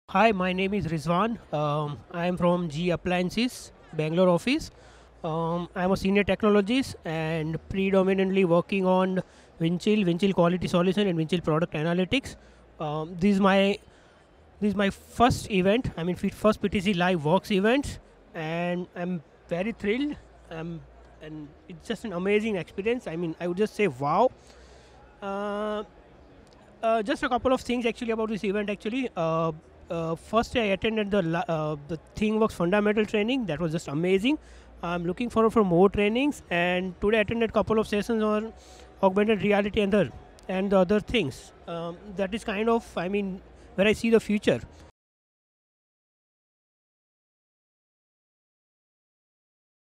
Hi, my name is Rizvan. I am from G Appliances, Bangalore office. I'm a senior technologist and predominantly working on Winchill quality solution, and Winchill product analytics. This is my first event. I mean, first PTC Live Works event, and I'm very thrilled. And it's just an amazing experience. I mean, I would just say wow. Uh, just a couple of things actually about this event. Actually, first I attended the ThingWorks fundamental training. That was just amazing. I'm looking forward for more trainings. And today I attended a couple of sessions on augmented reality and the other things. That is kind of, I mean, where I see the future.